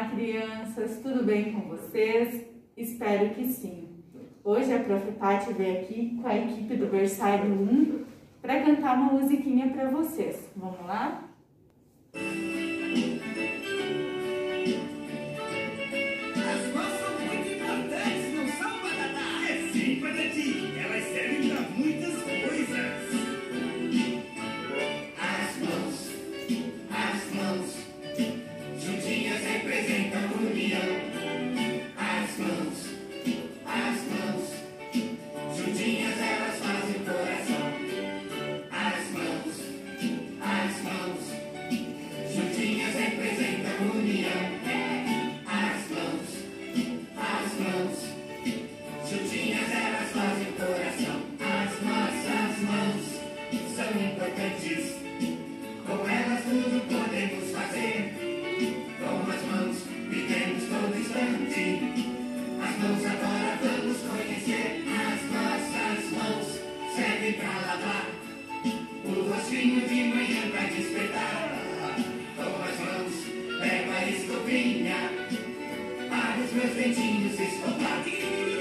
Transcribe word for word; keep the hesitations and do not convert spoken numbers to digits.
Olá, crianças, tudo bem com vocês? Espero que sim. Hoje a Prof Pati veio aqui com a equipe do Berçário um para cantar uma musiquinha para vocês. Vamos lá? As mãos são muito importantes, não são, Patati? É sim, Patati. Elas servem para muitas coisas. As mãos, as mãos, juntinhas representam união. As mãos, as mãos, juntinhas elas fazem coração. As mãos, as mãos, juntinhas representam união. As mãos, as mãos, juntinhas elas fazem coração. As nossas mãos são importantes. Com elas tudo podemos fazer. Com as mãos vivemos todo instante. As mãos agora vamos conhecer. As nossas mãos servem para lavar o rostinho de manhã para despertar. Com as mãos pego a escovinha para os meus dentinhos escovar.